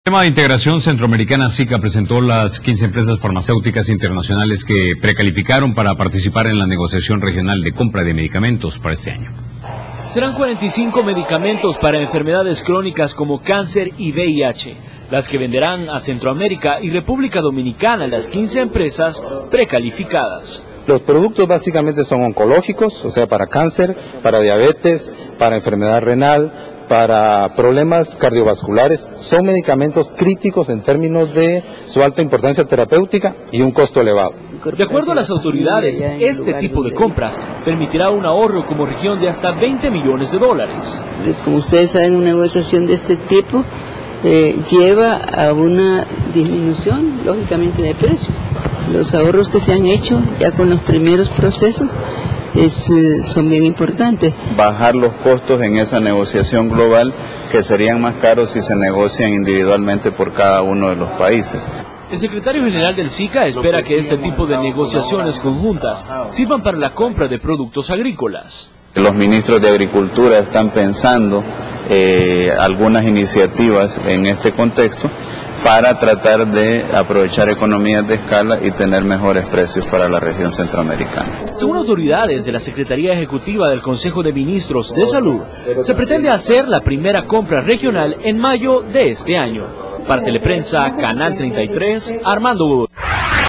El tema de integración centroamericana SICA presentó las 15 empresas farmacéuticas internacionales que precalificaron para participar en la negociación regional de compra de medicamentos para este año. Serán 45 medicamentos para enfermedades crónicas como cáncer y VIH, las que venderán a Centroamérica y República Dominicana las 15 empresas precalificadas. Los productos básicamente son oncológicos, o sea, para cáncer, para diabetes, para enfermedad renal, para problemas cardiovasculares. Son medicamentos críticos en términos de su alta importancia terapéutica y un costo elevado. De acuerdo a las autoridades, este tipo de compras permitirá un ahorro como región de hasta $20 millones. Como ustedes saben, una negociación de este tipo lleva a una disminución, lógicamente, de precio. Los ahorros que se han hecho ya con los primeros procesos son bien importantes. Bajar los costos en esa negociación global, que serían más caros si se negocian individualmente por cada uno de los países. El secretario general del SICA espera que este tipo de negociaciones conjuntas sirvan para la compra de productos agrícolas. Los ministros de Agricultura están pensando algunas iniciativas en este contexto para tratar de aprovechar economías de escala y tener mejores precios para la región centroamericana. Según autoridades de la Secretaría Ejecutiva del Consejo de Ministros de Salud, se pretende hacer la primera compra regional en mayo de este año. Para Teleprensa, Canal 33, Armando Bogotá.